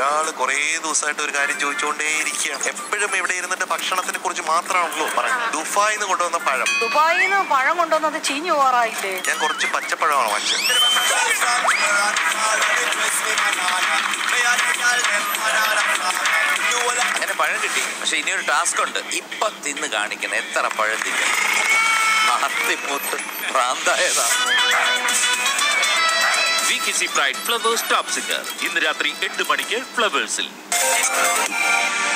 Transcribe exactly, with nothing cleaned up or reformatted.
ഒരാള് കുറേ ദിവസമായിട്ട് ഒരു കാര്യം ചോദിച്ചുകൊണ്ടേയിരിക്കുകയാണ്. എപ്പോഴും ഇവിടെ ഇരുന്നിട്ട് ഭക്ഷണത്തിനെ കുറിച്ച് മാത്രമാണല്ലോ പറയുന്നത്. ദുബായിൽ നിന്ന് കൊണ്ടുവന്ന പഴം. ദുബായിൽ നിന്ന് പഴം കൊണ്ടുവന്നത് ചീഞ്ഞു പോകാറായില്ലേ? ഞാൻ കുറച്ച് പച്ചപ്പഴമാണ് വാങ്ങിച്ചത്. അങ്ങനെ പഴം കിട്ടി. പക്ഷെ ഇനിയൊരു ടാസ്ക് ഉണ്ട്. ഇപ്പൊ തിന്ന് കാണിക്കണം എത്ര പഴം തിന്നും. ആർത്തിമൂത്ത് ഭ്രാന്തായതാ. V K C Pride Flowers Top Singer ഇന്ന് രാത്രി എട്ട് മണിക്ക് ഫ്ലവേഴ്സിൽ.